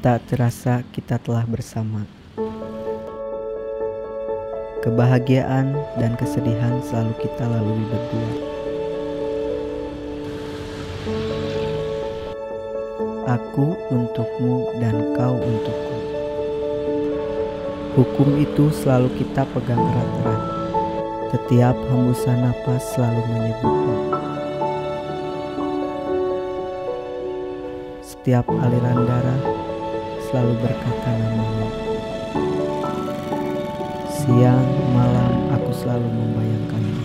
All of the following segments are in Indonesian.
Tak terasa kita telah bersama. Kebahagiaan dan kesedihan selalu kita lalui berdua. Aku untukmu dan kau untukku. Hukum itu selalu kita pegang erat-erat. Setiap hembusan napas selalu menyebutmu. Setiap aliran darah selalu berkata namamu. Siang malam aku selalu membayangkanmu.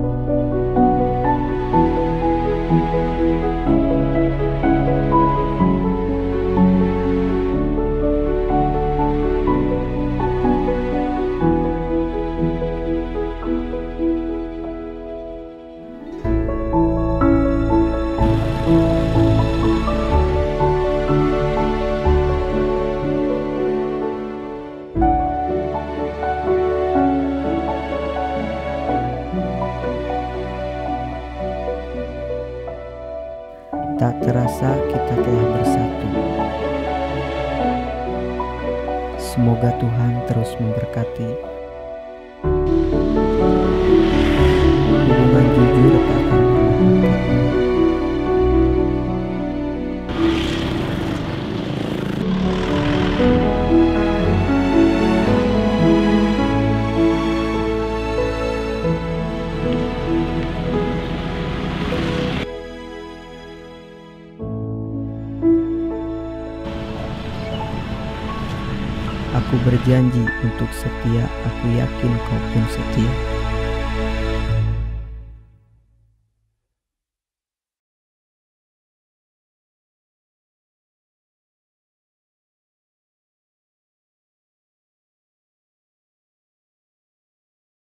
Tak terasa kita telah bersatu. Semoga Tuhan terus memberkati. Hubungan jujur tak akan pernah mati. Aku berjanji untuk setia, aku yakin kau pun setia.